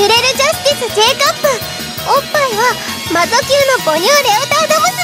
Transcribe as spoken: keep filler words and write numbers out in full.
揺れるジャスティス J カップ。おっぱいはマゾ級の母乳レオタード娘。